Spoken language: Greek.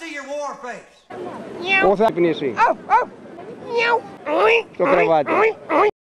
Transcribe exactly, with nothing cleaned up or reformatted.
see your war face. Πού θα πνίσει? Στο κρεβάτι.